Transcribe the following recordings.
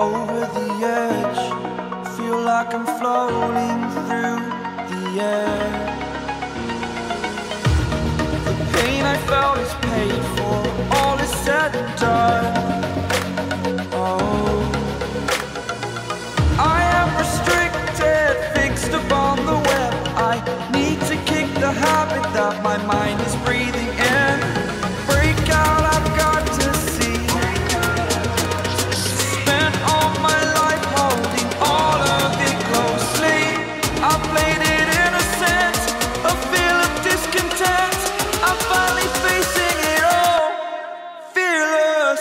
over the edge. Feel like I'm floating through the air. The pain I felt is paid for, all is said and done. Oh, I am restricted, fixed upon the web. I need to kick the habit that my mind is breathing in. Break out, I've got to see. Spent all my life holding all of it closely. I played it innocent, a feel of discontent. I'm finally facing it all, fearless.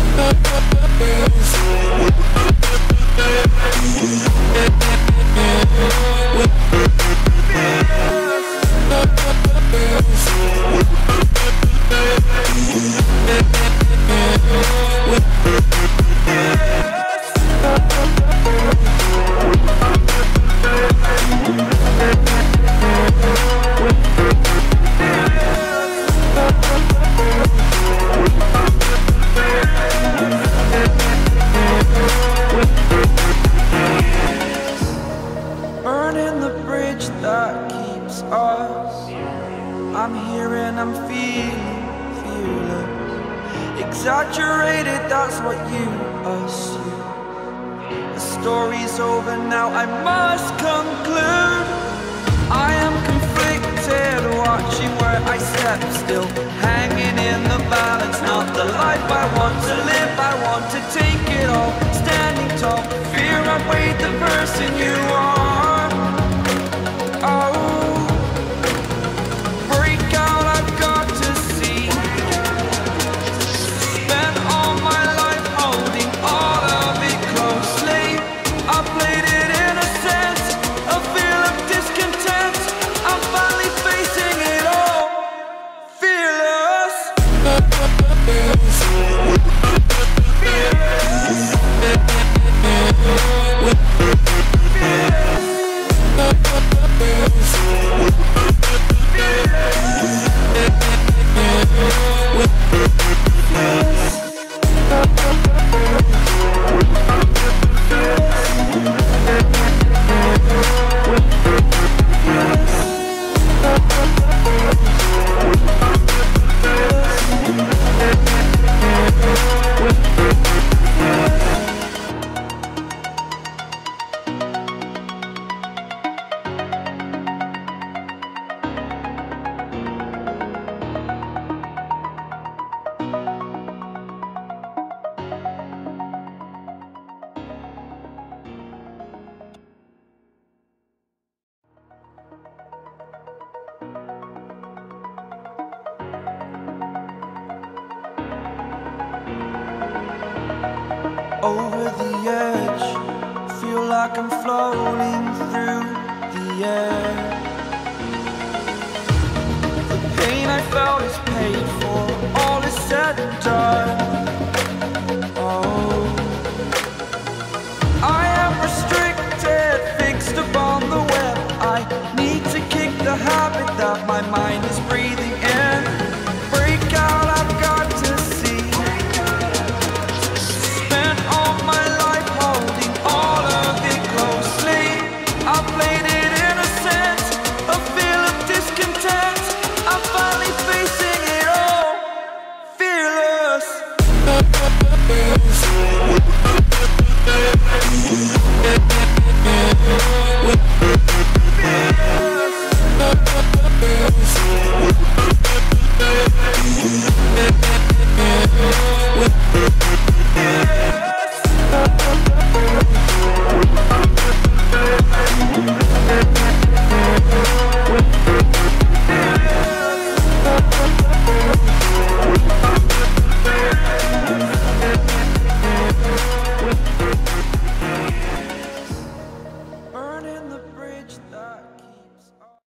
Burning the bridge that keeps us. I'm here and I'm feeling fearless. Exaggerated, that's what you assume. The story's over now, I must conclude. I am conflicted, watching where I step still, hanging in the balance. Not the life I want to live, I want to take it all. Standing tall, fear outweighed the person you are. Oh, break out, I've got to see. Spent all my life holding all of it closely. I played it innocent, a feel of discontent. I'm finally facing it all, fearless. Over the edge, feel like I'm floating through the air. The pain I felt is paid for, all is said and done. Oh, I am restricted, fixed upon the web. I need to kick the habit that my mind is breathing in. Break out, I've got to see. Spent all my life holding all of it closely. I played it innocent, a feel of discontent. I'm finally facing it all, fearless. Fearless.